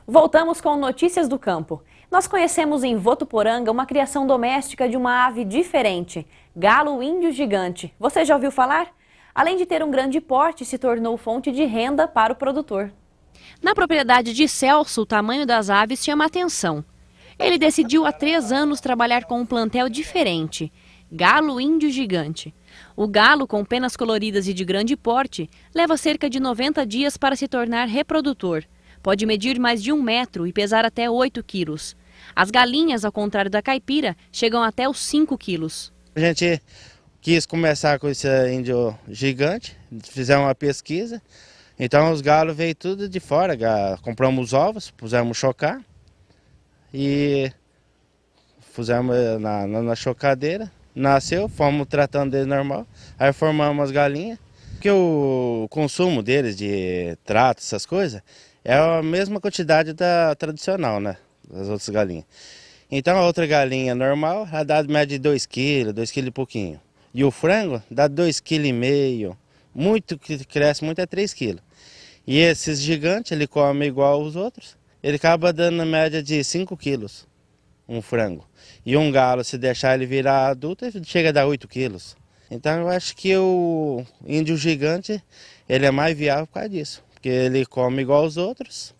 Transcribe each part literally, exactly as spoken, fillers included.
Voltamos com notícias do campo. Nós conhecemos em Votuporanga uma criação doméstica de uma ave diferente, galo índio gigante. Você já ouviu falar? Além de ter um grande porte, se tornou fonte de renda para o produtor. Na propriedade de Celso, o tamanho das aves chama atenção. Ele decidiu há três anos trabalhar com um plantel diferente, galo índio gigante. O galo, com penas coloridas e de grande porte, leva cerca de noventa dias para se tornar reprodutor. Pode medir mais de um metro e pesar até oito quilos. As galinhas, ao contrário da caipira, chegam até os cinco quilos. A gente quis começar com esse índio gigante, fizemos uma pesquisa. Então os galos veio tudo de fora, compramos os ovos, pusemos chocar e pusemos na, na, na chocadeira. Nasceu, fomos tratando ele normal, aí formamos as galinhas. Porque o consumo deles de trato, essas coisas, é a mesma quantidade da tradicional, né, das outras galinhas. Então a outra galinha normal, ela dá de média de dois quilos, dois quilos e pouquinho. E o frango dá dois vírgula cinco quilos, muito que cresce muito é três quilos. E esses gigantes, ele come igual os outros, ele acaba dando na média de cinco quilos, um frango. E um galo, se deixar ele virar adulto, ele chega a dar oito quilos. Então eu acho que o índio gigante, ele é mais viável por causa disso. Porque ele come igual os outros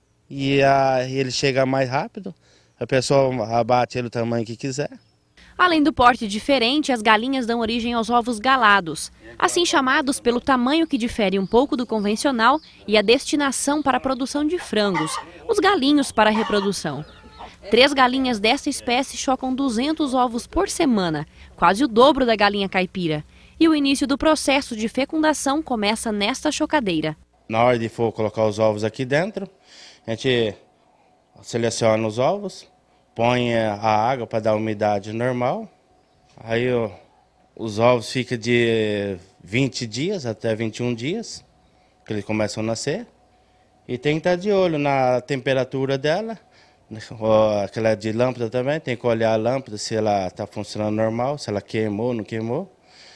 e a, ele chega mais rápido, a pessoa abate ele o tamanho que quiser. Além do porte diferente, as galinhas dão origem aos ovos galados, assim chamados pelo tamanho que difere um pouco do convencional e a destinação para a produção de frangos, os galinhos para a reprodução. Três galinhas dessa espécie chocam duzentos ovos por semana, quase o dobro da galinha caipira. E o início do processo de fecundação começa nesta chocadeira. Na hora de for colocar os ovos aqui dentro, a gente seleciona os ovos, põe a água para dar umidade normal. Aí ó, os ovos ficam de vinte dias até vinte e um dias, que eles começam a nascer. E tem que estar de olho na temperatura dela. Aquela de lâmpada também, tem que olhar a lâmpada se ela está funcionando normal, se ela queimou ou não queimou.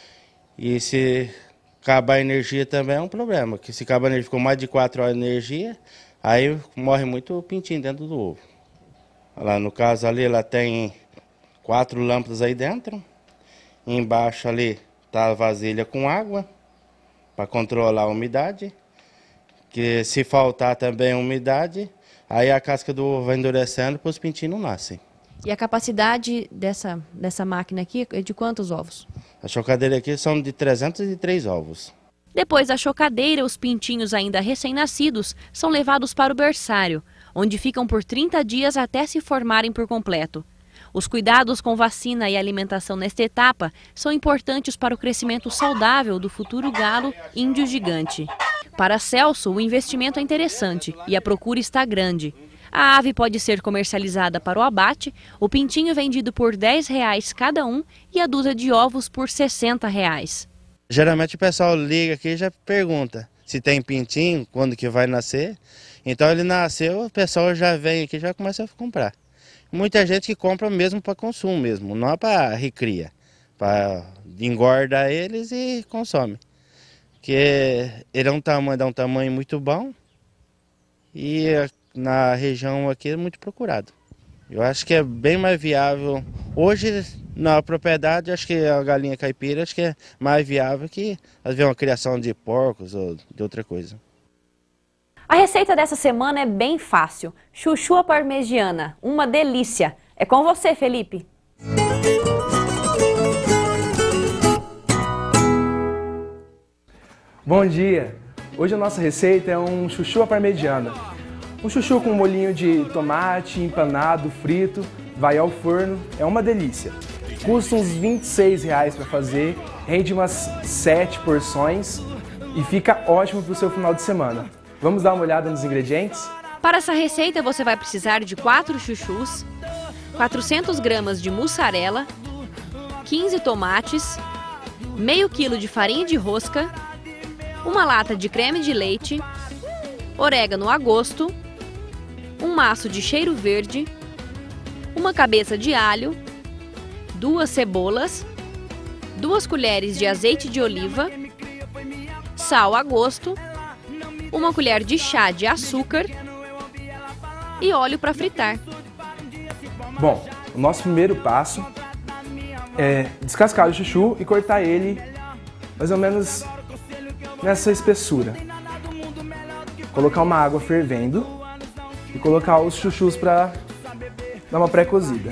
E se acabar a energia também é um problema, porque se acabar a energia, ficou mais de quatro horas de energia, aí morre muito pintinho dentro do ovo. Lá no caso ali, ela tem quatro lâmpadas aí dentro. E embaixo ali está a vasilha com água, para controlar a umidade. Que se faltar também a umidade, aí a casca do ovo vai endurecendo para os pintinhos não nascem. E a capacidade dessa, dessa máquina aqui é de quantos ovos? A chocadeira aqui são de trezentos e três ovos. Depois da chocadeira, os pintinhos ainda recém-nascidos são levados para o berçário, onde ficam por trinta dias até se formarem por completo. Os cuidados com vacina e alimentação nesta etapa são importantes para o crescimento saudável do futuro galo índio gigante. Para Celso, o investimento é interessante e a procura está grande. A ave pode ser comercializada para o abate, o pintinho vendido por dez reais cada um e a dúzia de ovos por sessenta reais. Geralmente o pessoal liga aqui e já pergunta se tem pintinho, quando que vai nascer. Então ele nasceu, o pessoal já vem aqui e já começa a comprar. Muita gente que compra mesmo para consumo mesmo, não é para recria, para engorda eles e consome. Porque ele é um tamanho, dá um tamanho muito bom e na região aqui é muito procurado. Eu acho que é bem mais viável. Hoje, na propriedade, acho que a galinha caipira acho que é mais viável que às vezes uma criação de porcos ou de outra coisa. A receita dessa semana é bem fácil. Chuchu à parmegiana, uma delícia. É com você, Felipe. Bom dia! Hoje a nossa receita é um chuchu à parmegiana. Um chuchu com molhinho de tomate, empanado, frito, vai ao forno, é uma delícia. Custa uns vinte e seis reais para fazer, rende umas sete porções e fica ótimo para o seu final de semana. Vamos dar uma olhada nos ingredientes? Para essa receita você vai precisar de quatro chuchus, quatrocentas gramas de mussarela, quinze tomates, meio quilo de farinha de rosca, uma lata de creme de leite, orégano a gosto, um maço de cheiro verde, uma cabeça de alho, duas cebolas, duas colheres de azeite de oliva, sal a gosto, uma colher de chá de açúcar, e óleo para fritar. Bom, o nosso primeiro passo é descascar o chuchu e cortar ele mais ou menos nessa espessura. Colocar uma água fervendo e colocar os chuchus para dar uma pré-cozida.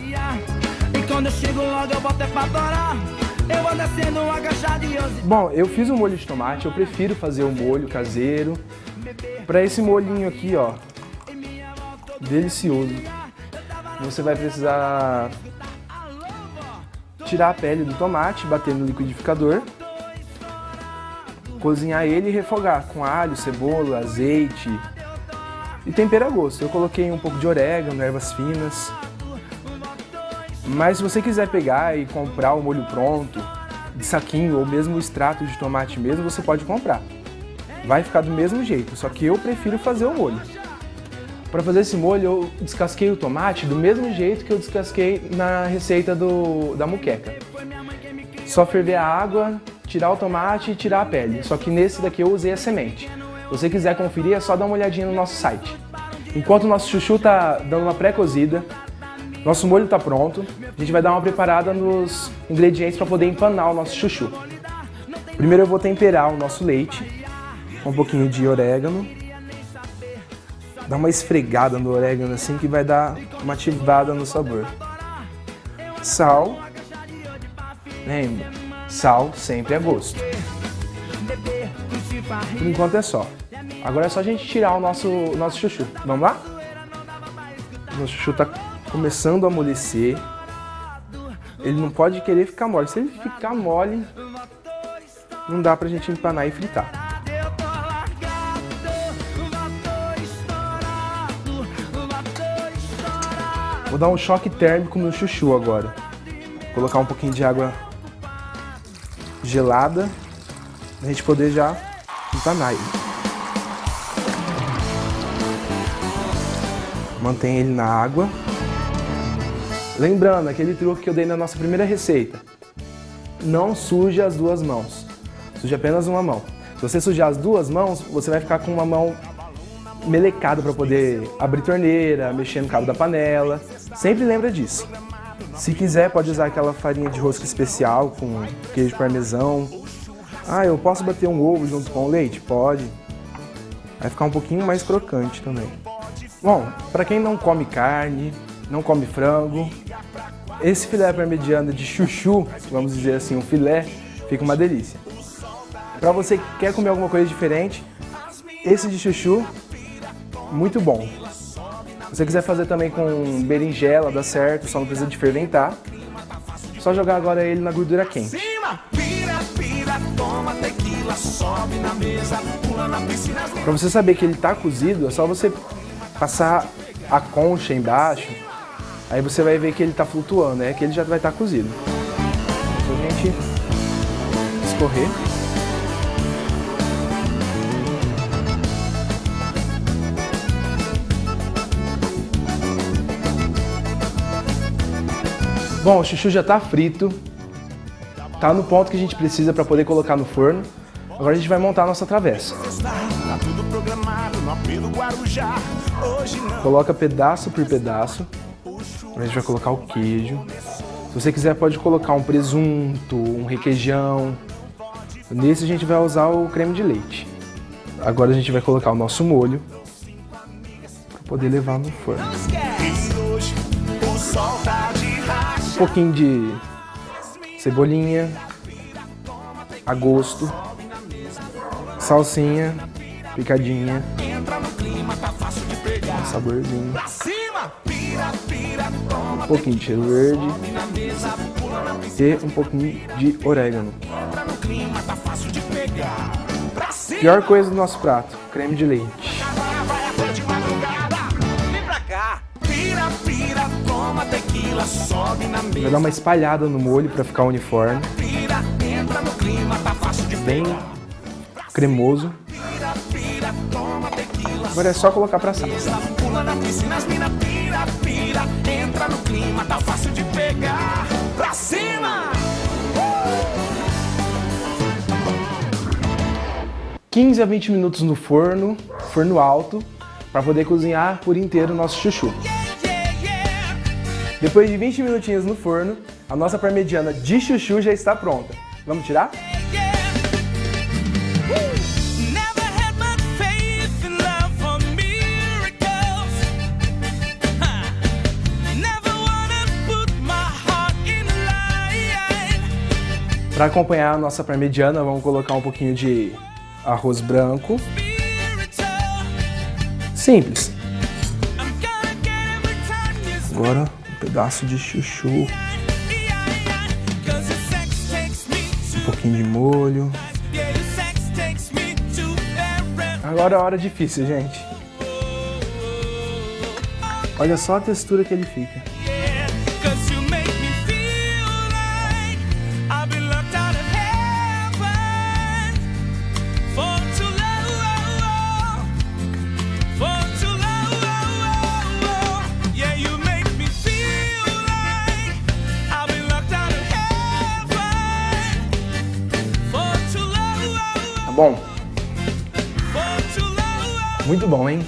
Bom, eu fiz um molho de tomate, eu prefiro fazer o molho caseiro. Para esse molhinho aqui, ó, delicioso, você vai precisar tirar a pele do tomate, bater no liquidificador, cozinhar ele e refogar com alho, cebola, azeite e tempero a gosto. Eu coloquei um pouco de orégano, ervas finas. Mas se você quiser pegar e comprar o molho pronto, de saquinho ou mesmo o extrato de tomate mesmo, você pode comprar. Vai ficar do mesmo jeito, só que eu prefiro fazer o molho. Para fazer esse molho, eu descasquei o tomate do mesmo jeito que eu descasquei na receita do, da moqueca. Só ferver a água, tirar o tomate e tirar a pele. Só que nesse daqui eu usei a semente. Se você quiser conferir, é só dar uma olhadinha no nosso site. Enquanto o nosso chuchu tá dando uma pré-cozida, nosso molho está pronto, a gente vai dar uma preparada nos ingredientes para poder empanar o nosso chuchu. Primeiro eu vou temperar o nosso leite com um pouquinho de orégano. Dá uma esfregada no orégano assim que vai dar uma ativada no sabor. Sal. Lembra, sal sempre a gosto. Por enquanto é só. Agora é só a gente tirar o nosso, nosso chuchu. Vamos lá? O nosso chuchu está começando a amolecer. Ele não pode querer ficar mole. Se ele ficar mole, não dá pra gente empanar e fritar. Vou dar um choque térmico no chuchu agora. Vou colocar um pouquinho de água gelada pra gente poder já empanar ele. Mantém ele na água. Lembrando, aquele truque que eu dei na nossa primeira receita. Não suje as duas mãos. Suje apenas uma mão. Se você sujar as duas mãos, você vai ficar com uma mão melecada para poder abrir torneira, mexer no cabo da panela. Sempre lembra disso. Se quiser, pode usar aquela farinha de rosca especial com queijo parmesão. Ah, eu posso bater um ovo junto com o leite? Pode. Vai ficar um pouquinho mais crocante também. Bom, para quem não come carne, não come frango, esse filé parmegiana de chuchu, vamos dizer assim, um filé, fica uma delícia. Para você que quer comer alguma coisa diferente, esse de chuchu, muito bom. Se você quiser fazer também com berinjela, dá certo, só não precisa de ferventar. Só jogar agora ele na gordura quente. Para você saber que ele está cozido, é só você passar a concha embaixo, aí você vai ver que ele está flutuando, é que ele já vai estar cozido. Então a gente escorrer. Bom, o chuchu já está frito, está no ponto que a gente precisa para poder colocar no forno. Agora a gente vai montar a nossa travessa. Coloca pedaço por pedaço. A gente vai colocar o queijo. Se você quiser, pode colocar um presunto, um requeijão. Nesse a gente vai usar o creme de leite. Agora a gente vai colocar o nosso molho para poder levar no forno. Um pouquinho de cebolinha a gosto, salsinha picadinha, um saborzinho, um pouquinho de cheiro verde e um pouquinho de orégano. Pior coisa do nosso prato, creme de leite. Vai dar uma espalhada no molho para ficar uniforme. Bem cremoso. Agora é só colocar para assar. quinze a vinte minutos no forno, forno alto. para poder cozinhar por inteiro o nosso chuchu. Depois de vinte minutinhos no forno, a nossa parmegiana de chuchu já está pronta. Vamos tirar? Para acompanhar a nossa parmegiana, vamos colocar um pouquinho de arroz branco. Simples. Agora um pedaço de chuchu. Um pouquinho de molho. Agora é a hora difícil, gente. Olha só a textura que ele fica. Tá bom? Muito bom, hein?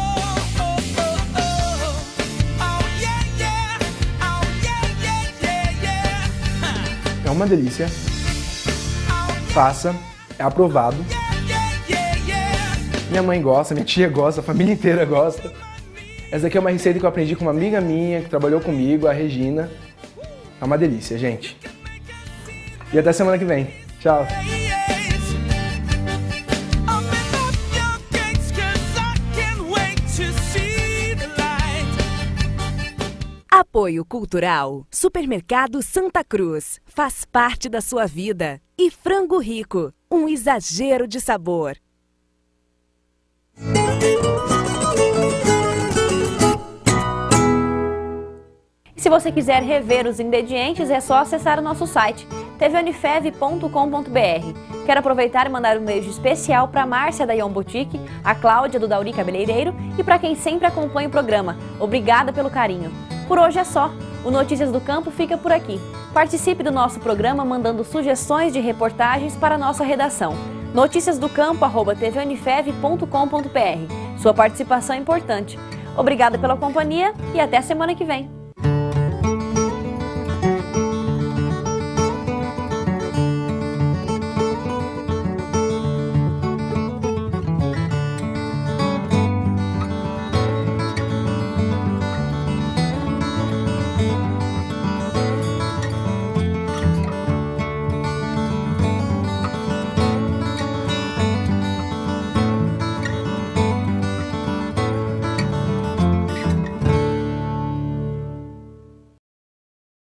É uma delícia. Faça, é aprovado. Minha mãe gosta, minha tia gosta, a família inteira gosta. Essa aqui é uma receita que eu aprendi com uma amiga minha que trabalhou comigo, a Regina. É uma delícia, gente. E até semana que vem. Tchau! Apoio Cultural. Supermercado Santa Cruz. Faz parte da sua vida. E Frango Rico. Um exagero de sabor. E se você quiser rever os ingredientes, é só acessar o nosso site t v unifev ponto com ponto b r. Quero aproveitar e mandar um beijo especial para a Márcia da Ion Boutique, a Cláudia do Dauri Cabeleireiro e para quem sempre acompanha o programa. Obrigada pelo carinho. Por hoje é só. O Notícias do Campo fica por aqui. Participe do nosso programa mandando sugestões de reportagens para a nossa redação. notícias do campo arroba t v unifev ponto com ponto b r. Sua participação é importante. Obrigada pela companhia e até semana que vem.